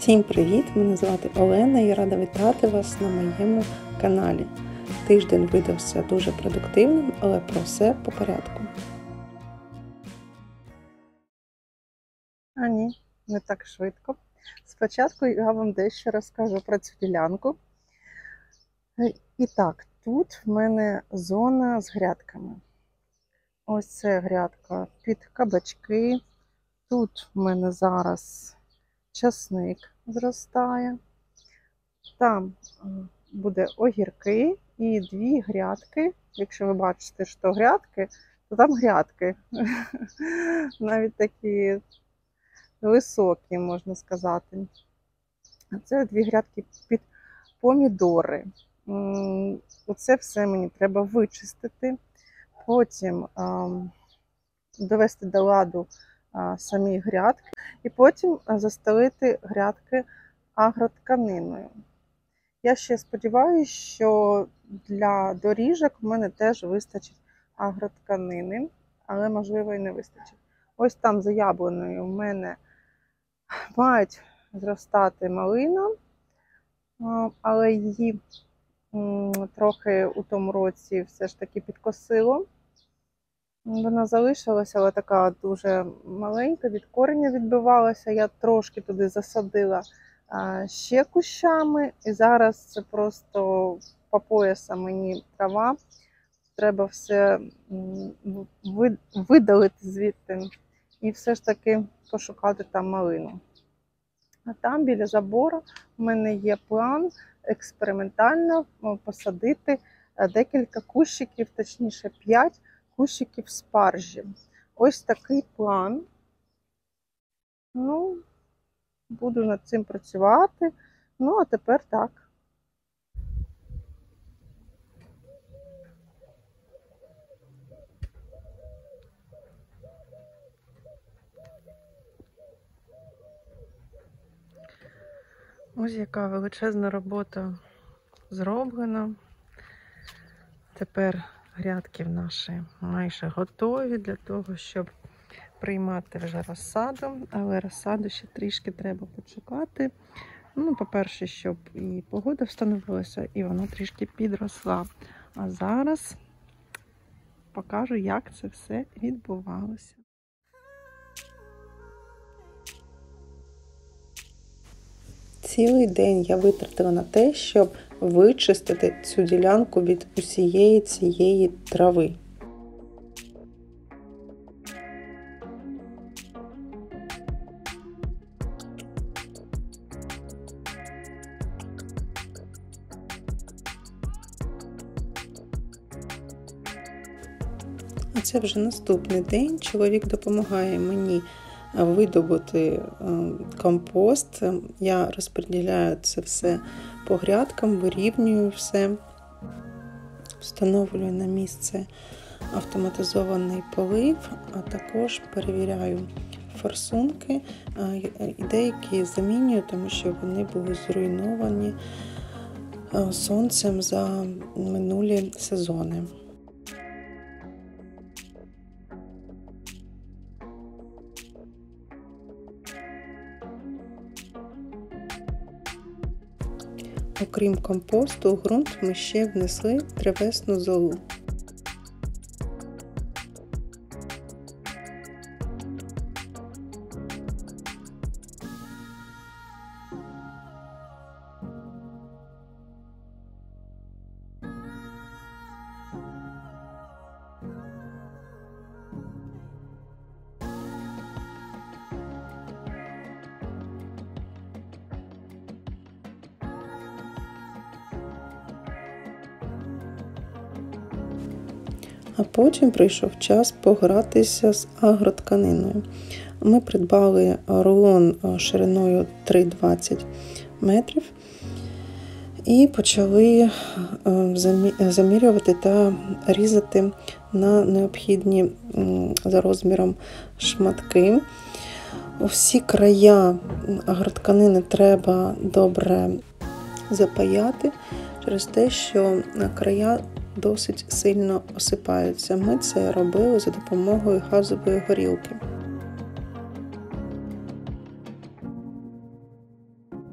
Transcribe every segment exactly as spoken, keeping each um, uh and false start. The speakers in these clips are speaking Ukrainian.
Всім привіт! Мене звати Олена і я рада вітати вас на моєму каналі. Тиждень видався дуже продуктивним, але про все по порядку. А ні, не так швидко. Спочатку я вам дещо розкажу про цю ділянку. І так, тут в мене зона з грядками. Ось це грядка під кабачки. Тут в мене зараз часник зростає. Там буде огірки і дві грядки. Якщо ви бачите, що грядки, то там грядки. Навіть такі високі, можна сказати. Це дві грядки під помідори. Оце все мені треба вичистити. Потім довести до ладу самі грядки. І потім застелити грядки агротканиною. Я ще сподіваюся, що для доріжок в мене теж вистачить агротканини, але можливо і не вистачить. Ось там за яблуною в мене мають зростати малина, але її трохи у тому році все ж таки підкосило. Вона залишилася, але така дуже маленька, від кореня відбивалася. Я трошки туди засадила ще кущами. І зараз це просто по пояса мені трава. Треба все видалити звідти і все ж таки пошукати там малину. А там біля забору в мене є план експериментально посадити декілька кущиків, точніше п'ять кущиків спаржі. Ось такий план. Ну, буду над цим працювати. Ну, а тепер так. Ось яка величезна робота зроблена. Тепер грядки наші майже готові для того, щоб приймати вже розсаду, але розсаду ще трішки треба почекати. Ну, по-перше, щоб і погода встановилася, і вона трішки підросла. А зараз покажу, як це все відбувалося. Цілий день я витратила на те, щоб вичистити цю ділянку від усієї цієї трави. А це вже наступний день. Чоловік допомагає мені видобути компост. Я розподіляю це все по грядкам, вирівнюю все, встановлюю на місце автоматизований полив, а також перевіряю форсунки і деякі замінюю, тому що вони були зруйновані сонцем за минулі сезони. Окрім компосту, у ґрунт ми ще внесли древесну золу. А потім прийшов час погратися з агротканиною. Ми придбали рулон шириною три двадцять метрів і почали замірювати та різати на необхідні за розміром шматки. Всі края агротканини треба добре запаяти через те, що края досить сильно осипаються. Ми це робили за допомогою газової горілки.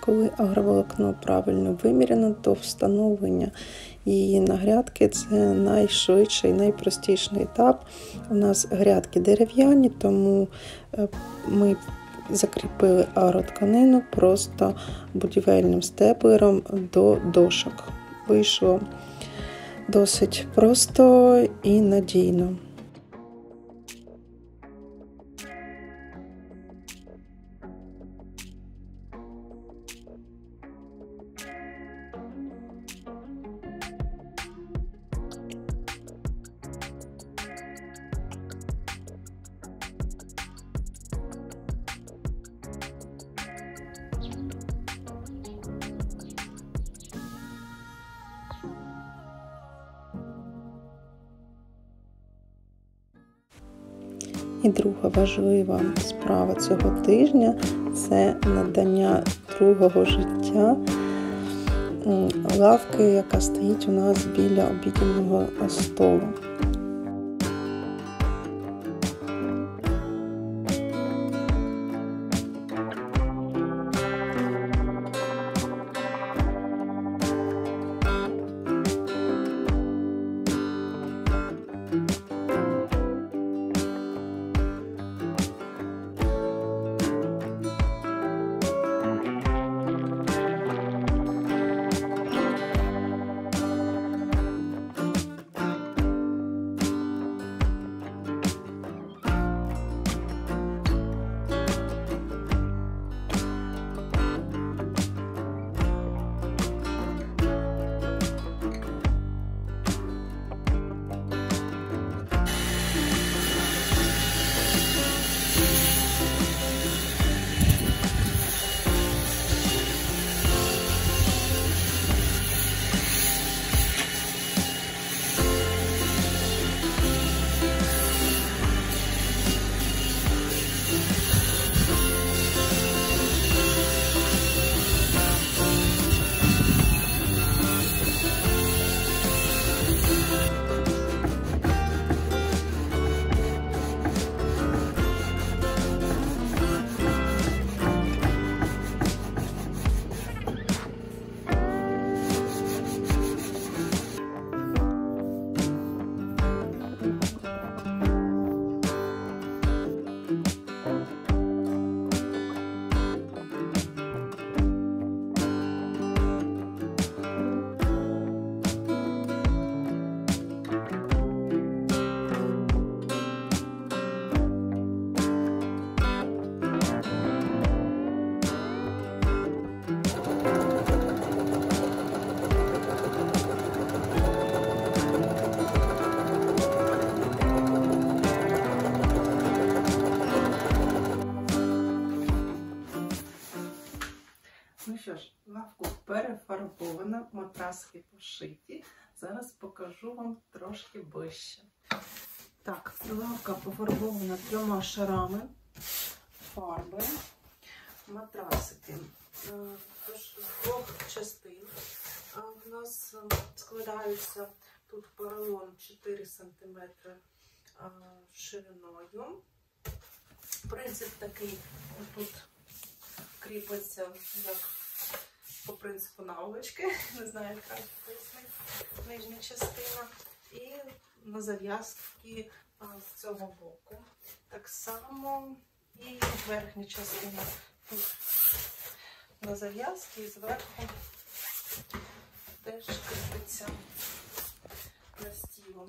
Коли агроволокно правильно виміряно, то встановлення її на грядки – це найшвидший, найпростіший етап. У нас грядки дерев'яні, тому ми закріпили агротканину просто будівельним степлером до дошок. Вийшло досить просто і надійно. І друга важлива справа цього тижня – це надання другого життя лавки, яка стоїть у нас біля обіднього столу. Ну що ж, лавку перефарбована, матраски пошиті. Зараз покажу вам трошки ближче. Так, лавка пофарбована трьома шарами фарби. Матрасики з двох частин. У нас складаються тут поролон чотири сантиметри шириною. Принцип такий, тут кріпиться як по принципу наволочки, не знаю, як пояснити, нижня частина, і на зав'язки з цього боку. Так само і верхня частина. Тут на зав'язки і зверху теж кріпиться настілом.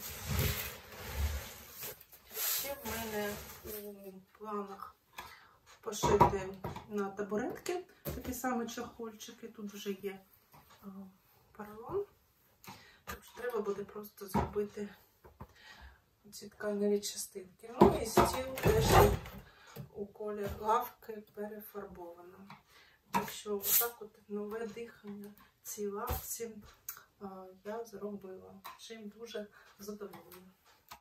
Ще в мене у планах пошити на табуретки такі самі чохольчики. Тут вже є поролон. Тобто треба буде просто зробити ці тканеві частинки. Ну і стіл теж у колір лавки перефарбовано. Так що отак от нове дихання цій лавці я зробила. Чим дуже задоволена.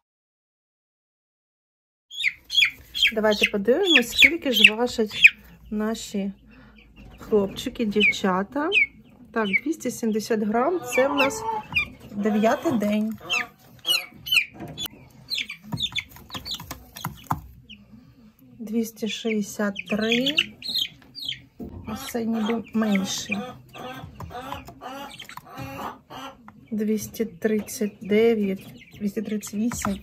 Давайте подивимось, скільки ж важать наші хлопчики, дівчата. Так, двісті сімдесят грам, це в нас дев'ятий день. двісті шістдесят три, нас цей ніби менший. двісті тридцять дев'ять, двісті тридцять вісім.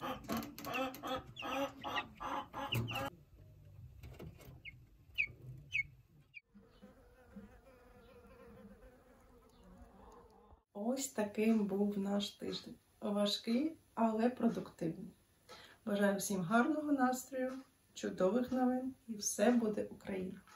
Ось таким був наш тиждень. Важкий, але продуктивний. Бажаю всім гарного настрою, чудових новин і все буде Україна!